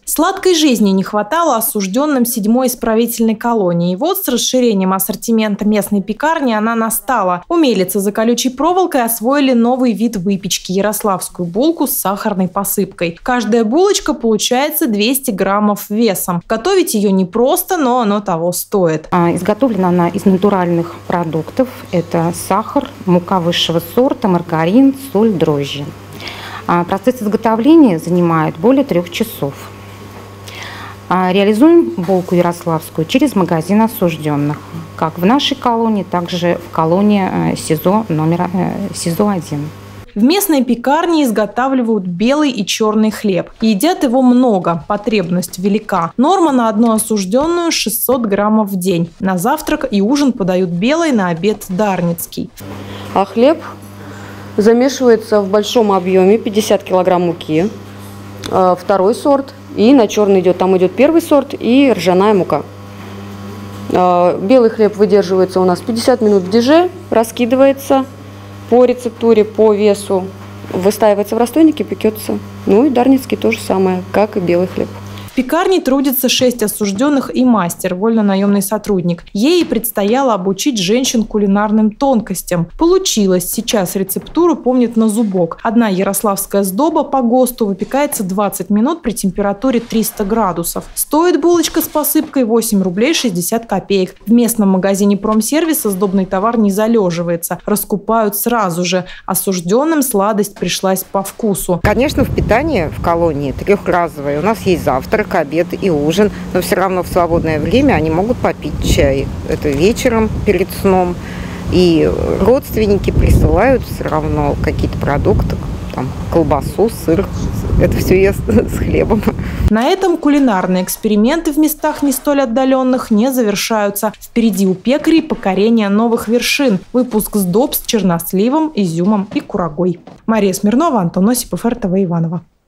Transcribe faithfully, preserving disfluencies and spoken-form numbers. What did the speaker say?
Сладкой жизни не хватало осужденным седьмой исправительной колонии. И вот с расширением ассортимента местной пекарни она настала. Умелицы за колючей проволокой освоили новый вид выпечки – ярославскую булку с сахарной посыпкой. Каждая булочка получается двести граммов весом. Готовить ее непросто, но оно того стоит. Изготовлена она из натуральных продуктов. Это сахар, мука высшего сорта, маргарин, соль, дрожжи. Процесс изготовления занимает более трех часов. Реализуем булку ярославскую через магазин осужденных, как в нашей колонии, так же в колонии СИЗО номер СИЗО один. В местной пекарне изготавливают белый и черный хлеб. Едят его много, потребность велика. Норма на одну осужденную шестьсот граммов в день. На завтрак и ужин подают белый, на обед дарницкий. А хлеб замешивается в большом объеме, пятьдесят килограмм муки, второй сорт. И на черный идет, там идет первый сорт и ржаная мука. Белый хлеб выдерживается у нас пятьдесят минут в деже, раскидывается по рецептуре, по весу, выстаивается в расстойнике, пекется. Ну и дарницкий то же самое, как и белый хлеб. В пекарне трудится шесть осужденных и мастер, вольно-наемный сотрудник. Ей предстояло обучить женщин кулинарным тонкостям. Получилось. Сейчас рецептуру помнит на зубок. Одна ярославская сдоба по ГОСТу выпекается двадцать минут при температуре триста градусов. Стоит булочка с посыпкой восемь рублей шестьдесят копеек. В местном магазине промсервиса сдобный товар не залеживается. Раскупают сразу же. Осужденным сладость пришлась по вкусу. Конечно, в питании в колонии трехразовое. У нас есть завтрак, обед и ужин, но все равно в свободное время они могут попить чай. Это вечером перед сном. И родственники присылают все равно какие-то продукты, там, колбасу, сыр. Это все ест с хлебом. На этом кулинарные эксперименты в местах не столь отдаленных не завершаются. Впереди у пекарей покорение новых вершин. Выпуск сдоб с черносливом, изюмом и курагой. Мария Смирнова, Антон Осипов, эр тэ вэ Иваново.